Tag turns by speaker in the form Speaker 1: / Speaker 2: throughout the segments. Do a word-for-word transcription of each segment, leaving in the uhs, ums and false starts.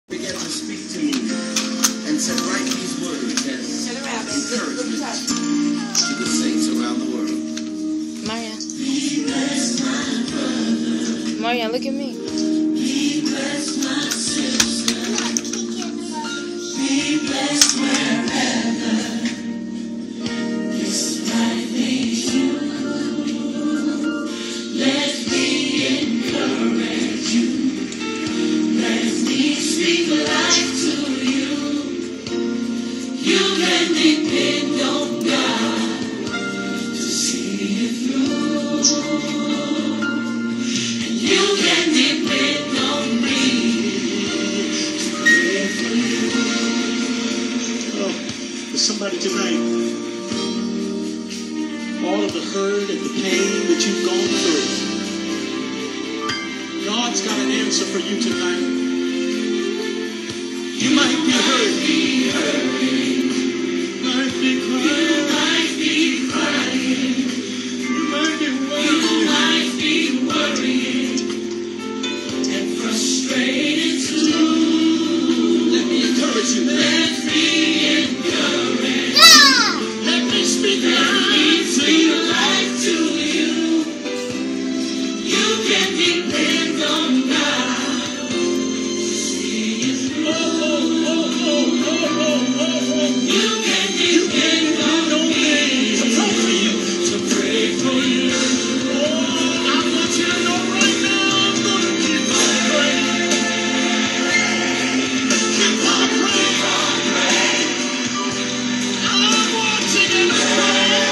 Speaker 1: began to speak to me and said, write these words as encouragement to the saints around the world.
Speaker 2: Marion. Marion, look at me.
Speaker 3: Be blessed, my sister. Be blessed wherever this life leads you. Let me encourage you. Let me speak life to you. You can depend on God to see it through. And you can depend on me to pray for you.
Speaker 4: Oh, for somebody tonight, all of the hurt and the pain that you've gone through, God's got an answer for you tonight. You might be hurt,
Speaker 3: Be hurting.
Speaker 4: might be
Speaker 3: You
Speaker 4: crying,
Speaker 3: might be crying.
Speaker 4: you might be
Speaker 3: You
Speaker 4: worried.
Speaker 3: might be worrying and frustrated too.
Speaker 4: Let me encourage you.
Speaker 3: Let me encourage.
Speaker 4: Let me speak
Speaker 3: Let me
Speaker 4: life to
Speaker 3: speak
Speaker 4: you.
Speaker 3: life to you. You can depend on God to see it through.
Speaker 4: Oh, oh, oh, oh, oh, oh, oh, oh.
Speaker 3: You can depend on me
Speaker 4: To pray for you.
Speaker 3: to pray for you.
Speaker 4: Oh, I want you to know right now, I'm going to keep on praying. Keep on praying. I'm watching and praying.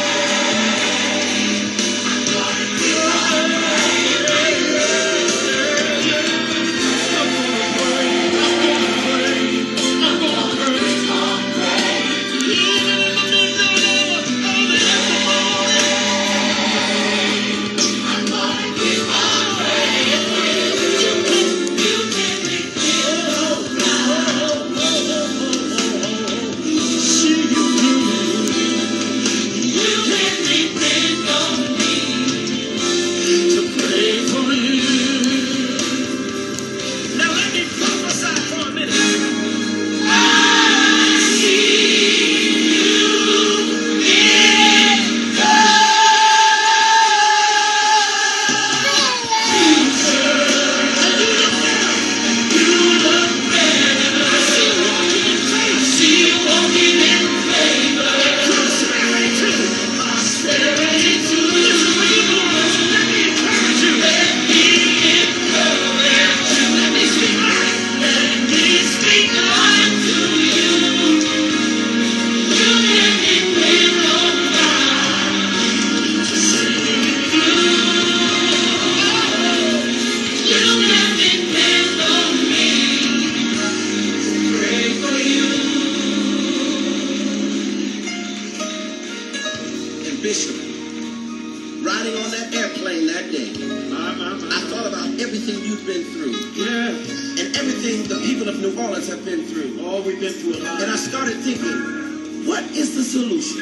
Speaker 1: Bishop, riding on that airplane that day,
Speaker 4: My, my,
Speaker 1: I
Speaker 4: my.
Speaker 1: thought about everything you've been through
Speaker 4: Yeah.
Speaker 1: and everything the people of New Orleans have been through.
Speaker 4: Oh, we've been through a lot.
Speaker 1: And I started thinking, what is the solution?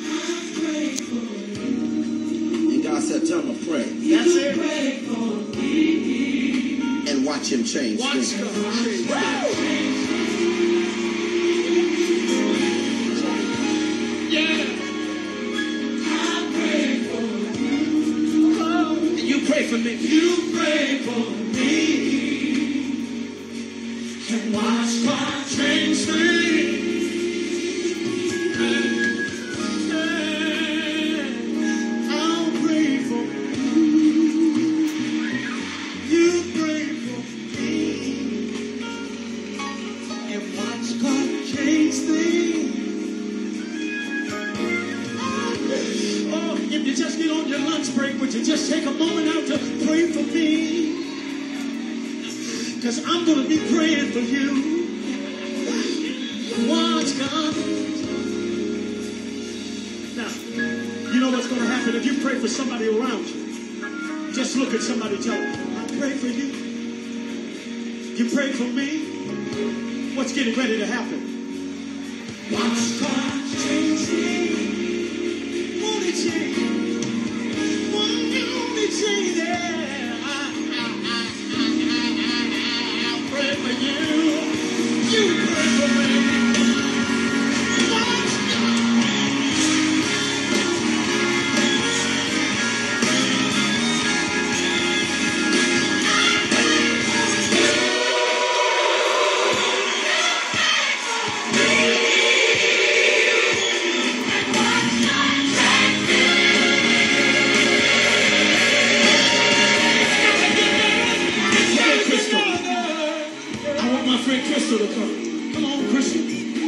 Speaker 1: And God said, tell him to pray
Speaker 4: That's it.
Speaker 1: and watch him change
Speaker 4: Watch
Speaker 1: things.
Speaker 4: God. Yeah.
Speaker 1: And you pray for me.
Speaker 3: You pray for me and watch God change things.
Speaker 4: I'll pray for you. You pray for me. And watch God change things. Oh, if you just get on your lunch break, would you just take a moment out to pray for me? Because I'm going to be praying for you. Watch God. Now, you know what's going to happen if you pray for somebody around you. Just look at somebody, tell them, I pray for you. You pray for me. What's getting ready to happen?
Speaker 3: Watch God change things.
Speaker 4: Won't it change? Won't it change? Yeah. I, I, I, I, I, I'll pray for you. My friend Crystal to come. Come on, Crystal.